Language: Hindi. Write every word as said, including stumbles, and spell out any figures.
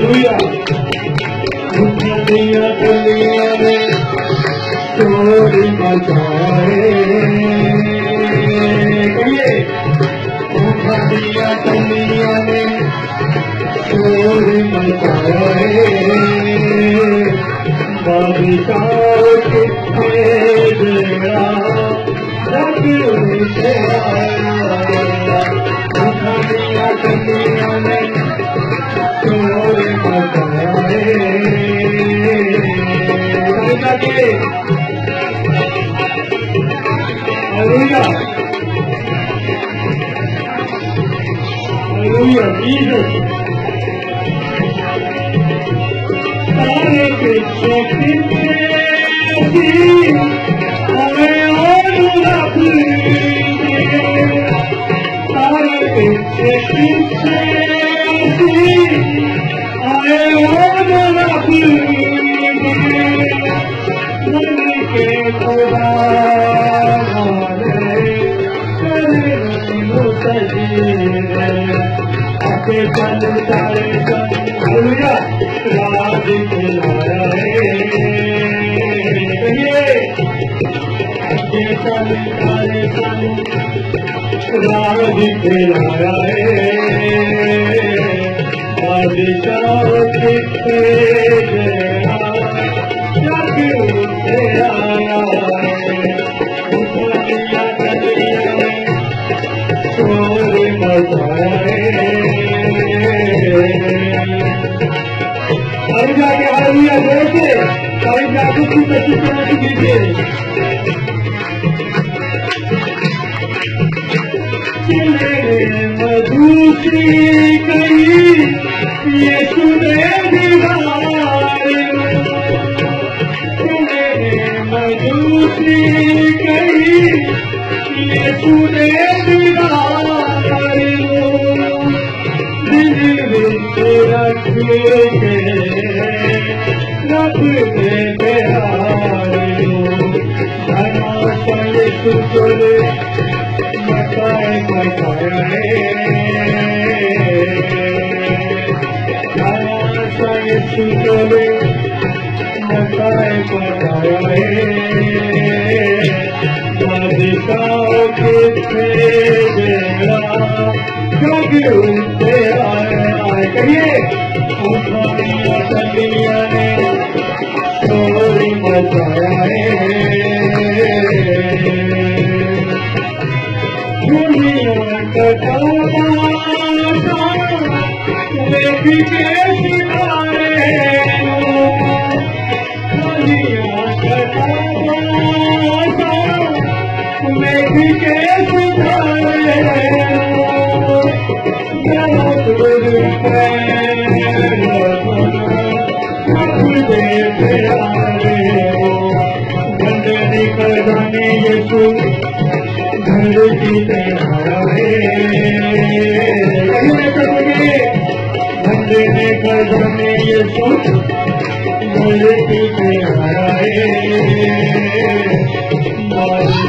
हालेलुया। दुनिया दुनिया में चोरी मचाए, कहिए दुनिया दुनिया में चोरी मचाए, बादशाह कितने जरा जग से आया, दुनिया दुनिया में चोरी मचाए। Hallelujah hallelujah Jesus. सारे पीछे पीछे हमें और रख सारे पीछे पीछे आए और रख के खुदा आपके चल सारे हालेलुया राज खिलाया है, आपके चल सारे राज खिलाया है, बादशाह कितने जरा जग से आया है, दुनिया दुनिया में चोरी मचाए। अभी जाके हालेलुया बोलते कहीं जाके की प्रतिक्रिया दीजिए। मधुश्री कही ये सुने दीवार, मधुश्री कही ये सुने दीवार, दिल विच रखे रखते बिहारी, धना पाए सुतोले मकाए मकाए, धना पाए सुतोले मकाए मकाए, बादशाह कितने जरा जग से आए। कहिए दुनिया दुनिया ने चोरी मचाया है, दुनिया का भी के सितारे, दुनिया का भी के सितारे, बंदे कर जाने यीशु घर की तरह है, बंदे कर जाने यीशु घर की तरह है।